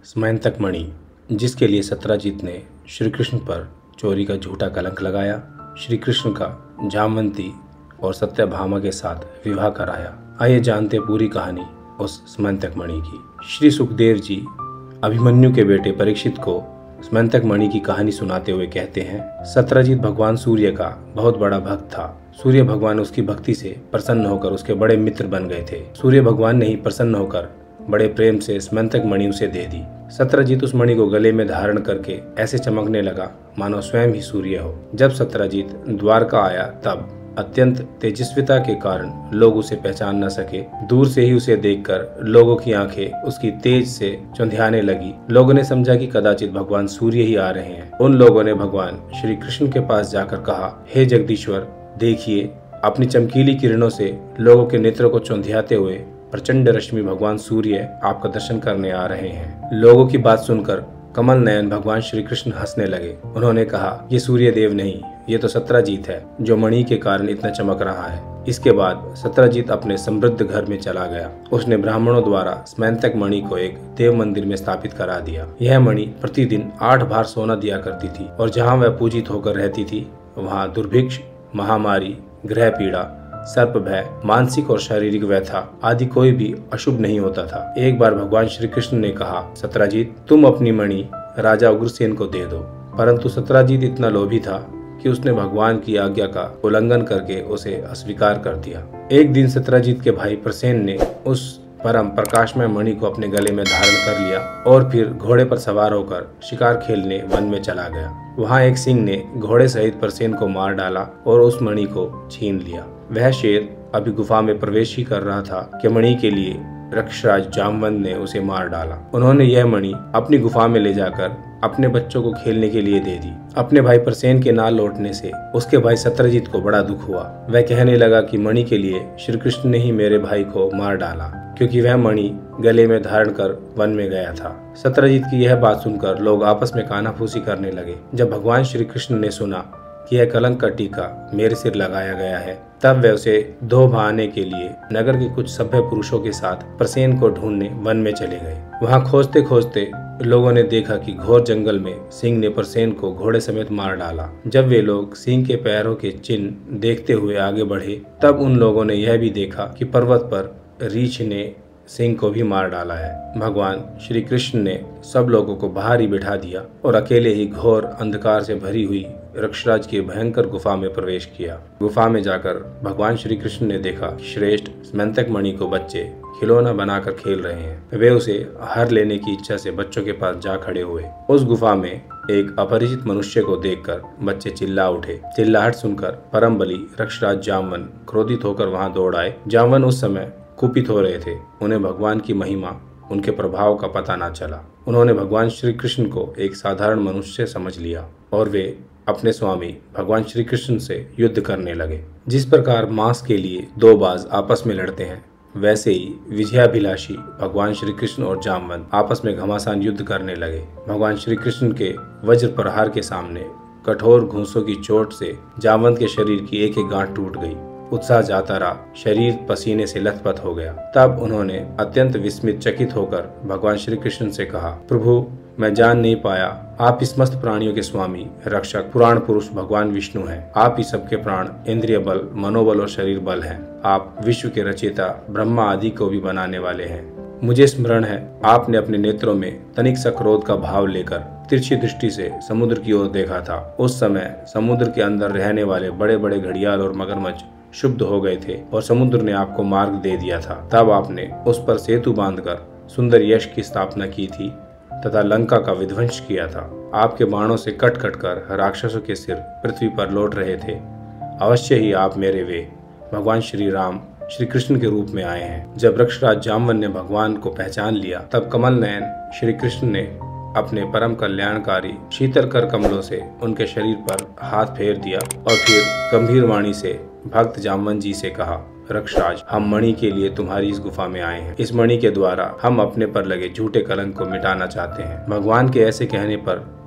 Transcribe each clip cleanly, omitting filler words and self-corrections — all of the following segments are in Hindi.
स्मयंतक मणि, जिसके लिए सत्यजित ने श्री कृष्ण पर चोरी का झूठा कलंक लगाया, श्री कृष्ण का जामवंती और सत्यभामा के साथ विवाह कराया। आइए जानते पूरी कहानी उस स्मयंतक मणि की। श्री सुखदेव जी अभिमन्यु के बेटे परीक्षित को स्मयंतक मणि की कहानी सुनाते हुए कहते हैं, सत्यजित भगवान सूर्य का बहुत बड़ा भक्त था। सूर्य भगवान उसकी भक्ति से प्रसन्न होकर उसके बड़े मित्र बन गए थे। सूर्य भगवान ने ही प्रसन्न होकर बड़े प्रेम से स्मयंतक मणि उसे दे दी। सत्यजित उस मणि को गले में धारण करके ऐसे चमकने लगा मानो स्वयं ही सूर्य हो। जब सत्यजित द्वारका आया तब अत्यंत तेजस्विता के कारण लोग उसे पहचान न सके। दूर से ही उसे देखकर लोगों की आंखें उसकी तेज से चौंधियाने लगी। लोगों ने समझा कि कदाचित भगवान सूर्य ही आ रहे हैं। उन लोगों ने भगवान श्री कृष्ण के पास जाकर कहा, हे जगदीश्वर, देखिए, अपनी चमकीली किरणों से लोगों के नेत्रों को चौंधियाते हुए प्रचंड रश्मि भगवान सूर्य आपका दर्शन करने आ रहे हैं। लोगों की बात सुनकर कमल नयन भगवान श्री कृष्ण हंसने लगे। उन्होंने कहा, ये सूर्य देव नहीं, ये तो सत्यजित है जो मणि के कारण इतना चमक रहा है। इसके बाद सत्यजित अपने समृद्ध घर में चला गया। उसने ब्राह्मणों द्वारा स्मयंतक मणि को एक देव मंदिर में स्थापित करा दिया। यह मणि प्रतिदिन 8 भार सोना दिया करती थी और जहाँ वह पूजित होकर रहती थी वहाँ दुर्भिक्ष, महामारी, ग्रह पीड़ा, सर्प भय, मानसिक और शारीरिक व्यथा आदि कोई भी अशुभ नहीं होता था। एक बार भगवान श्री कृष्ण ने कहा, सत्यजित, तुम अपनी मणि राजा उग्रसेन को दे दो। परंतु सत्यजित इतना लोभी था कि उसने भगवान की आज्ञा का उल्लंघन करके उसे अस्वीकार कर दिया। एक दिन सत्यजित के भाई प्रसेन ने उस परम प्रकाशमय मणि को अपने गले में धारण कर लिया और फिर घोड़े पर सवार होकर शिकार खेलने वन में चला गया। वहाँ एक सिंह ने घोड़े सहित प्रसेन को मार डाला और उस मणि को छीन लिया। वह शेर अभी गुफा में प्रवेश ही कर रहा था कि मणि के लिए रक्षराज जामवंत ने उसे मार डाला। उन्होंने यह मणि अपनी गुफा में ले जाकर अपने बच्चों को खेलने के लिए दे दी। अपने भाई प्रसेन के ना लौटने से उसके भाई सत्यजित को बड़ा दुख हुआ। वह कहने लगा कि मणि के लिए श्री कृष्ण ने ही मेरे भाई को मार डाला, क्योंकि वह मणि गले में धारण कर वन में गया था। सत्यजित की यह बात सुनकर लोग आपस में कानाफूसी करने लगे। जब भगवान श्री कृष्ण ने सुना कि यह कलंक का टीका मेरे सिर लगाया गया है, तब वे उसे धो बहाने के लिए नगर के कुछ सभ्य पुरुषों के साथ प्रसेन को ढूंढने वन में चले गए। वहां खोजते खोजते लोगों ने देखा कि घोर जंगल में सिंह ने प्रसेन को घोड़े समेत मार डाला। जब वे लोग सिंह के पैरों के चिन्ह देखते हुए आगे बढ़े, तब उन लोगों ने यह भी देखा कि पर्वत पर रीछ ने सिंह को भी मार डाला है। भगवान श्री कृष्ण ने सब लोगों को बाहर ही बिठा दिया और अकेले ही घोर अंधकार से भरी हुई रक्षराज की भयंकर गुफा में प्रवेश किया। गुफा में जाकर भगवान श्री कृष्ण ने देखा कि श्रेष्ठ स्मयंतक मणि को बच्चे खिलौना बनाकर खेल रहे हैं। वे उसे हर लेने की इच्छा से बच्चों के पास जा खड़े हुए। उस गुफा में एक अपरिचित मनुष्य को देखकर बच्चे चिल्ला उठे। चिल्लाहट सुनकर परम बली रक्षराज जामवन क्रोधित होकर वहां दौड़ आए। जामवन उस समय कुपित हो रहे थे। उन्हें भगवान की महिमा, उनके प्रभाव का पता न चला। उन्होंने भगवान श्री कृष्ण को एक साधारण मनुष्य समझ लिया और वे अपने स्वामी भगवान श्री कृष्ण से युद्ध करने लगे। जिस प्रकार मांस के लिए 2 बाज आपस में लड़ते हैं, वैसे ही विजयाभिलाषी भगवान श्री कृष्ण और जामवंत आपस में घमासान युद्ध करने लगे। भगवान श्री कृष्ण के वज्र प्रहार के सामने कठोर घूंसों की चोट से जामवंत के शरीर की एक एक गांठ टूट गई। उत्साह जाता रहा, शरीर पसीने से लथपथ हो गया। तब उन्होंने अत्यंत विस्मित चकित होकर भगवान श्री कृष्ण से कहा, प्रभु, मैं जान नहीं पाया, आप इस समस्त प्राणियों के स्वामी, रक्षक, पुराण पुरुष भगवान विष्णु हैं। आप ही सबके प्राण, इंद्रिय बल, मनोबल और शरीर बल हैं। आप विश्व के रचयिता, ब्रह्मा आदि को भी बनाने वाले हैं। मुझे स्मरण है, आपने अपने नेत्रों में तनिक सा क्रोध का भाव लेकर तिरछी दृष्टि से समुद्र की ओर देखा था। उस समय समुद्र के अंदर रहने वाले बड़े बड़े घड़ियाल और मगरमच्छ शुद्ध हो गए थे और समुद्र ने आपको मार्ग दे दिया था। तब आपने उस पर सेतु बांधकर सुंदर यश की स्थापना की थी तथा लंका का विध्वंस किया था। आपके बाणों से कट कट कर राक्षसों के सिर पृथ्वी पर लौट रहे थे। अवश्य ही आप मेरे वे भगवान श्री राम श्री कृष्ण के रूप में आए हैं। जब रक्षराज जामवन ने भगवान को पहचान लिया, तब कमल नयन श्री कृष्ण ने अपने परम कल्याणकारी शीतल कर कमलों से उनके शरीर पर हाथ फेर दिया और फिर गंभीर वाणी से भक्त जामवन जी से कहा, रक्षराज, हम मणि के लिए तुम्हारी इस गुफा में आए हैं। इस मणि के द्वारा हम अपने पर लगे झूठे कलंक को मिटाना चाहते हैं। भगवान के ऐसे कहने पर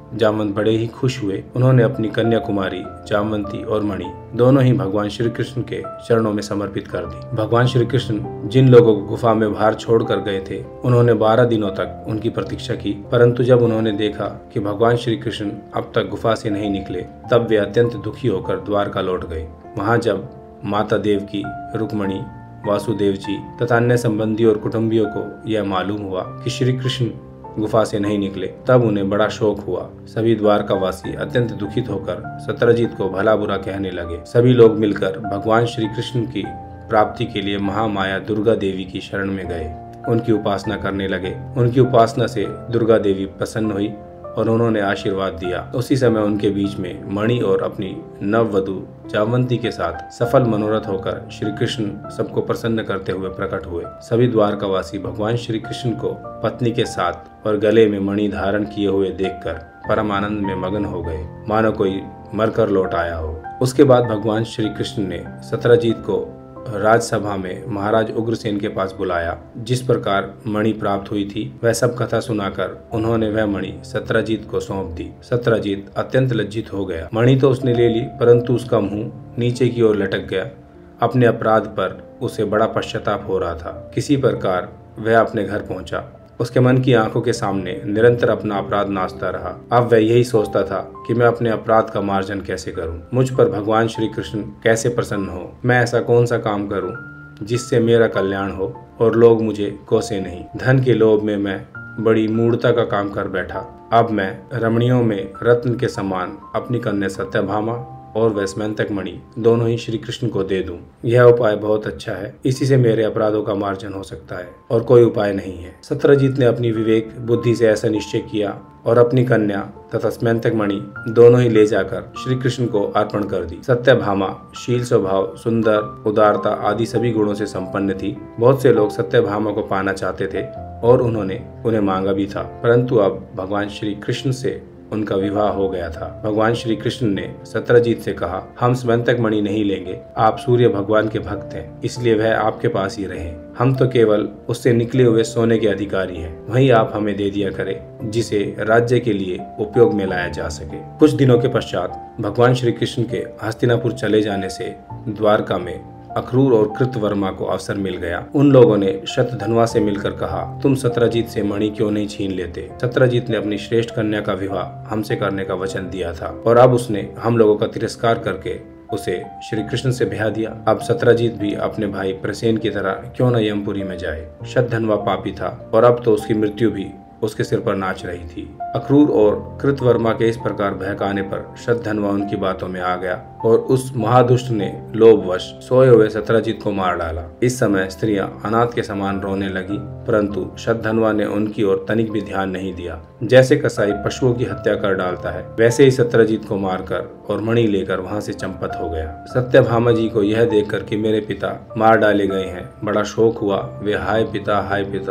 जामवंत बड़े ही खुश हुए। उन्होंने अपनी कन्या कुमारी जामवंती और मणि दोनों ही भगवान श्री कृष्ण के चरणों में समर्पित कर दी। भगवान श्री कृष्ण जिन लोगों को गुफा में बाहर छोड़कर गए थे, उन्होंने 12 दिनों तक उनकी प्रतीक्षा की, परंतु जब उन्होंने देखा कि भगवान श्री कृष्ण अब तक गुफा से नहीं निकले, तब वे अत्यंत दुखी होकर द्वारका लौट गए। वहाँ जब माता देवकी, रुक्मणी, वासुदेव जी तथा अन्य संबंधियों और कुटुंबियों को यह मालूम हुआ कि श्री कृष्ण गुफा से नहीं निकले, तब उन्हें बड़ा शोक हुआ। सभी द्वारकावासी अत्यंत दुखित होकर सत्यजीत को भला बुरा कहने लगे। सभी लोग मिलकर भगवान श्री कृष्ण की प्राप्ति के लिए महामाया दुर्गा देवी की शरण में गए, उनकी उपासना करने लगे। उनकी उपासना से दुर्गा देवी प्रसन्न हुई और उन्होंने आशीर्वाद दिया। उसी समय उनके बीच में मणि और अपनी नववधु जामवंती के साथ सफल मनोरथ होकर श्री कृष्ण सबको प्रसन्न करते हुए प्रकट हुए। सभी द्वारकावासी भगवान श्री कृष्ण को पत्नी के साथ और गले में मणि धारण किए हुए देखकर परम आनंद में मगन हो गए, मानो कोई मरकर लौट आया हो। उसके बाद भगवान श्री कृष्ण ने सत्यजीत को राजसभा में महाराज उग्रसेन के पास बुलाया। जिस प्रकार मणि प्राप्त हुई थी, वह सब कथा सुनाकर उन्होंने वह मणि सत्यजीत को सौंप दी। सत्यजीत अत्यंत लज्जित हो गया। मणि तो उसने ले ली, परंतु उसका मुंह नीचे की ओर लटक गया। अपने अपराध पर उसे बड़ा पश्चाताप हो रहा था। किसी प्रकार वह अपने घर पहुंचा। उसके मन की आंखों के सामने निरंतर अपना अपराध नाचता रहा। अब वह यही सोचता था कि मैं अपने अपराध का मार्जन कैसे करूं, मुझ पर भगवान श्री कृष्ण कैसे प्रसन्न हो, मैं ऐसा कौन सा काम करूं जिससे मेरा कल्याण हो और लोग मुझे कोसे नहीं। धन के लोभ में मैं बड़ी मूढ़ता का काम कर बैठा। अब मैं रमणियों में रत्न के समान अपनी कन्या सत्यभामा और वैश्मंतक मणि दोनों ही श्री कृष्ण को दे दूं। यह उपाय बहुत अच्छा है, इसी से मेरे अपराधों का मार्जन हो सकता है और कोई उपाय नहीं है। सत्यजीत ने अपनी विवेक बुद्धि से ऐसा निश्चय किया और अपनी कन्या तथा स्मंतक मणि दोनों ही ले जाकर श्री कृष्ण को अर्पण कर दी। सत्यभामा शील, स्वभाव, सुंदर, उदारता आदि सभी गुणों से संपन्न थी। बहुत से लोग सत्यभामा को पाना चाहते थे और उन्होंने उन्हें मांगा भी था, परंतु अब भगवान श्री कृष्ण से उनका विवाह हो गया था। भगवान श्री कृष्ण ने सत्यजीत से कहा, हम स्मंतक मणि नहीं लेंगे, आप सूर्य भगवान के भक्त हैं, इसलिए वह आपके पास ही रहे। हम तो केवल उससे निकले हुए सोने के अधिकारी हैं, वही आप हमें दे दिया करें, जिसे राज्य के लिए उपयोग में लाया जा सके। कुछ दिनों के पश्चात भगवान श्री कृष्ण के हस्तिनापुर चले जाने से द्वारका में अक्रूर और कृतवर्मा को अवसर मिल गया। उन लोगों ने शतधन्वा से मिलकर कहा, तुम सत्यजीत से मणि क्यों नहीं छीन लेते? सत्यजीत ने अपनी श्रेष्ठ कन्या का विवाह हमसे करने का वचन दिया था और अब उसने हम लोगों का तिरस्कार करके उसे श्री कृष्ण से ब्याह दिया। अब सत्यजीत भी अपने भाई प्रसेन की तरह क्यों न यमपुरी में जाए। शतधन्वा पापी था और अब तो उसकी मृत्यु भी उसके सिर पर नाच रही थी। अक्रूर और कृतवर्मा के इस प्रकार बहकाने पर शतधन्वा उनकी बातों में आ गया और उस महादुष्ट ने लोभवश सोए हुए सत्यजीत को मार डाला। इस समय स्त्रियां अनाथ के समान रोने लगी, परंतु शतधन्वा ने उनकी ओर तनिक भी ध्यान नहीं दिया। जैसे कसाई पशुओं की हत्या कर डालता है, वैसे ही सत्यजीत को मारकर और मणि लेकर वहां से चंपत हो गया। सत्यभामा जी को यह देखकर कि मेरे पिता मार डाले गए हैं, बड़ा शोक हुआ। वे हाय पिता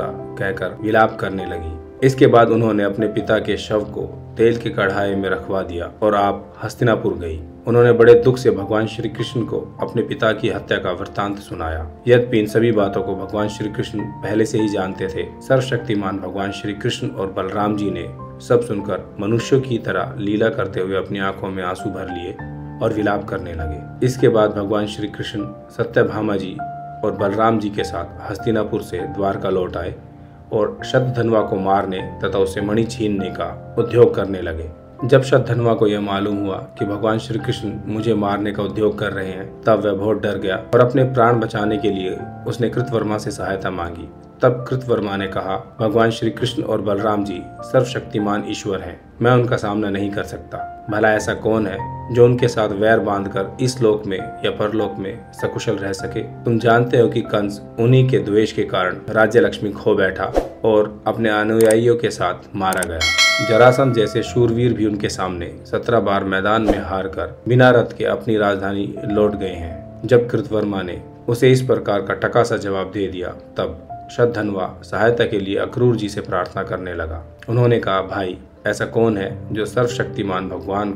कहकर विलाप करने लगी। इसके बाद उन्होंने अपने पिता के शव को तेल के कढ़ाई में रखवा दिया और आप हस्तिनापुर गई। उन्होंने बड़े दुख से भगवान श्री कृष्ण को अपने पिता की हत्या का वृत्तांत सुनाया। यद्यपि इन सभी बातों को भगवान श्री कृष्ण पहले से ही जानते थे। सर्वशक्तिमान भगवान श्री कृष्ण और बलराम जी ने सब सुनकर मनुष्यों की तरह लीला करते हुए अपनी आंखों में आंसू भर लिए और विलाप करने लगे। इसके बाद भगवान श्री कृष्ण सत्यभामा जी और बलराम जी के साथ हस्तिनापुर से द्वारका लौट आए और शतधन्वा को मारने तथा उसे मणि छीनने का उद्योग करने लगे। जब शतधन्वा को यह मालूम हुआ कि भगवान श्री कृष्ण मुझे मारने का उद्योग कर रहे हैं, तब वह बहुत डर गया और अपने प्राण बचाने के लिए उसने कृतवर्मा से सहायता मांगी। तब कृतवर्मा ने कहा, भगवान श्री कृष्ण और बलराम जी सर्वशक्तिमान ईश्वर हैं, मैं उनका सामना नहीं कर सकता। भला ऐसा कौन है जो उनके साथ वैर बांधकर इस लोक में या परलोक में सकुशल रह सके? तुम जानते हो कि कंस उन्हीं के द्वेष के कारण राज्य लक्ष्मी खो बैठा और अपने अनुयायियों के साथ मारा गया। जरासंध जैसे शूरवीर भी उनके सामने 17 बार मैदान में हार कर बिना रथ के अपनी राजधानी लौट गए हैं। जब कृतवर्मा ने उसे इस प्रकार का टका सा जवाब दे दिया, तब शतधन्वा सहायता के लिए अक्रूर जी से प्रार्थना करने लगा। उन्होंने कहा, भाई ऐसा कौन है जो सर्वशक्तिमान भगवान का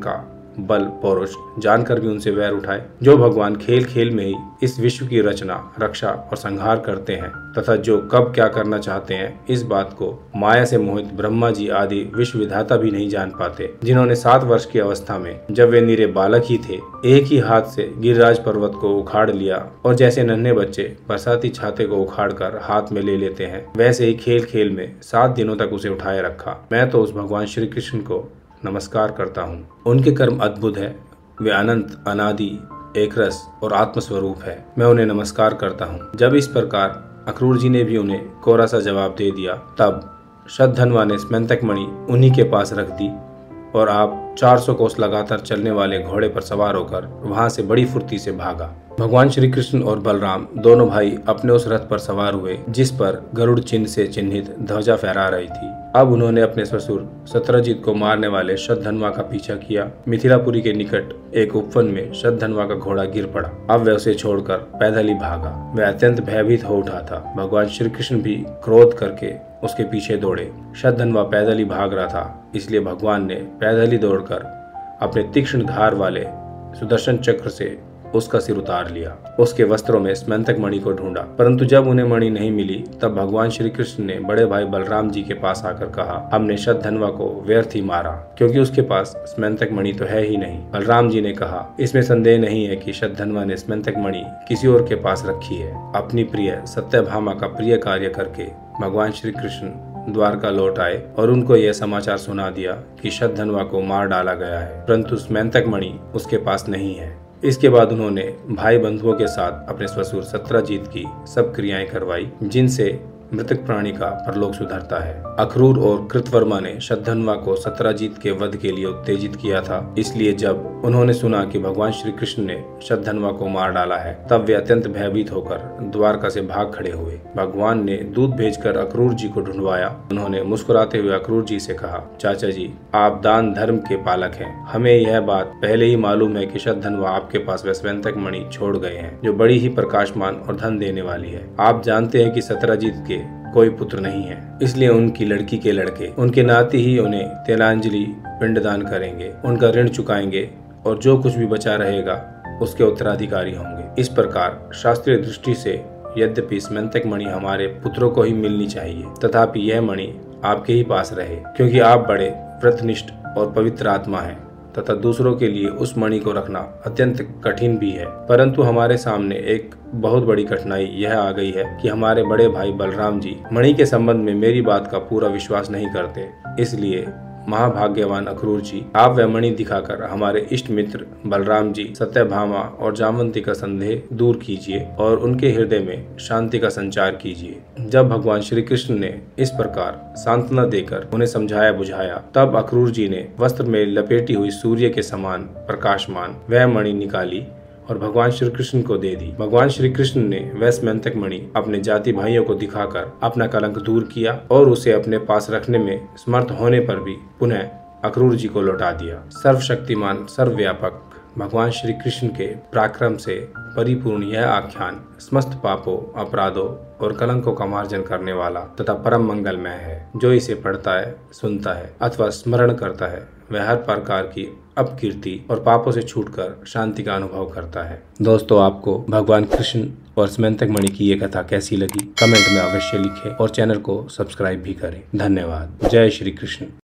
बल पौरुष जानकर भी उनसे वैर उठाए। जो भगवान खेल खेल में ही इस विश्व की रचना, रक्षा और संहार करते हैं तथा जो कब क्या करना चाहते हैं, इस बात को माया से मोहित ब्रह्मा जी आदि विश्व विधाता भी नहीं जान पाते, जिन्होंने 7 वर्ष की अवस्था में, जब वे निरे बालक ही थे, एक ही हाथ से गिरिराज पर्वत को उखाड़ लिया और जैसे नन्हे बच्चे बरसाती छाते को उखाड़ कर हाथ में ले लेते हैं, वैसे ही खेल खेल में 7 दिनों तक उसे उठाए रखा। मैं तो उस भगवान श्री कृष्ण को नमस्कार करता हूँ। उनके कर्म अद्भुत है। वे अनंत, अनादि, एक रस और आत्मस्वरूप है। मैं उन्हें नमस्कार करता हूँ। जब इस प्रकार अक्रूर जी ने भी उन्हें कोरा सा जवाब दे दिया, तब शतधन्वा ने स्मैंतक मणि उन्हीं के पास रख दी और आप 400 कोस लगातार चलने वाले घोड़े पर सवार होकर वहां से बड़ी फुर्ती से भागा। भगवान श्री कृष्ण और बलराम दोनों भाई अपने उस रथ पर सवार हुए जिस पर गरुड़ चिन्ह से चिन्हित ध्वजा फहरा रही थी। अब उन्होंने अपने ससुर सत्रजीत को मारने वाले शतधन्वा का पीछा किया। मिथिलापुरी के निकट एक उपवन में शतधन्वा का घोड़ा गिर पड़ा। अब वह उसे छोड़कर पैदल ही भागा। वह अत्यंत भयभीत हो उठा था। भगवान श्री कृष्ण भी क्रोध करके उसके पीछे दौड़े। शतधन्वा पैदल ही भाग रहा था, इसलिए भगवान ने पैदल ही दौड़कर अपने तीक्ष्ण धार वाले सुदर्शन चक्र से उसका सिर उतार लिया। उसके वस्त्रों में स्मैंतक मणि को ढूंढा, परंतु जब उन्हें मणि नहीं मिली, तब भगवान श्री कृष्ण ने बड़े भाई बलराम जी के पास आकर कहा, हमने शतधन्वा को व्यर्थ ही मारा, क्योंकि उसके पास स्मैंतक मणि तो है ही नहीं। बलराम जी ने कहा, इसमें संदेह नहीं है कि शतधन्वा ने स्मैंतक मणि किसी और के पास रखी है। अपनी प्रिय सत्यभामा का प्रिय कार्य करके भगवान श्री कृष्ण द्वारका लौट आए और उनको यह समाचार सुना दिया कि शतधन्वा को मार डाला गया है, परंतु स्मैंतक मणि उसके पास नहीं है। इसके बाद उन्होंने भाई बंधुओं के साथ अपने ससुर सत्रजीत की सब क्रियाएं करवाई, जिनसे मृतक प्राणी का परलोक सुधरता है। अक्रूर और कृतवर्मा ने शतधन्वा को सत्रजीत के वध के लिए उत्तेजित किया था, इसलिए जब उन्होंने सुना कि भगवान श्री कृष्ण ने शतधन्वा को मार डाला है, तब वे अत्यंत भयभीत होकर द्वारका से भाग खड़े हुए। भगवान ने दूत भेजकर अक्रूर जी को ढूंढवाया। उन्होंने मुस्कुराते हुए अक्रूर जी से कहा, चाचा जी, आप दान धर्म के पालक हैं। हमें यह बात पहले ही मालूम है कि शतधन्वा आपके पास वह स्मैंतक मणि छोड़ गए हैं, जो बड़ी ही प्रकाशमान और धन देने वाली है। आप जानते हैं कि सत्रजीत के कोई पुत्र नहीं है, इसलिए उनकी लड़की के लड़के उनके नाते ही उन्हें तिलांजलि पिंडदान करेंगे, उनका ऋण चुकाएंगे और जो कुछ भी बचा रहेगा उसके उत्तराधिकारी होंगे। इस प्रकार शास्त्रीय दृष्टि से यद्यपि स्मैंतक मणि हमारे पुत्रों को ही मिलनी चाहिए, तथापि यह मणि आपके ही पास रहे, क्योंकि आप बड़े व्रतनिष्ठ और पवित्र आत्मा हैं तथा दूसरों के लिए उस मणि को रखना अत्यंत कठिन भी है। परंतु हमारे सामने एक बहुत बड़ी कठिनाई यह आ गई है कि हमारे बड़े भाई बलराम जी मणि के संबंध में मेरी बात का पूरा विश्वास नहीं करते। इसलिए महाभाग्यवान अक्रूर जी, आप वह मणि दिखाकर हमारे इष्ट मित्र बलराम जी, सत्यभामा और जामवंती का संदेह दूर कीजिए और उनके हृदय में शांति का संचार कीजिए। जब भगवान श्री कृष्ण ने इस प्रकार सांत्वना देकर उन्हें समझाया बुझाया, तब अक्रूर जी ने वस्त्र में लपेटी हुई सूर्य के समान प्रकाशमान वह मणि निकाली और भगवान श्री कृष्ण को दे दी। भगवान श्री कृष्ण ने वह स्मैंतक मणि अपने जाति भाइयों को दिखाकर अपना कलंक दूर किया और उसे अपने पास रखने में समर्थ होने पर भी पुनः अक्रूर जी को लौटा दिया। सर्वशक्तिमान, सर्वव्यापक भगवान श्री कृष्ण के पराक्रम से परिपूर्ण यह आख्यान समस्त पापों, अपराधों और कलंकों का मार्जन करने वाला तथा परम मंगलमय है। जो इसे पढ़ता है, सुनता है अथवा स्मरण करता है, वह हर प्रकार की अपकीर्ति और पापों से छूटकर शांति का अनुभव करता है। दोस्तों, आपको भगवान कृष्ण और स्मैंतक मणि की ये कथा कैसी लगी, कमेंट में अवश्य लिखें और चैनल को सब्सक्राइब भी करें। धन्यवाद। जय श्री कृष्ण।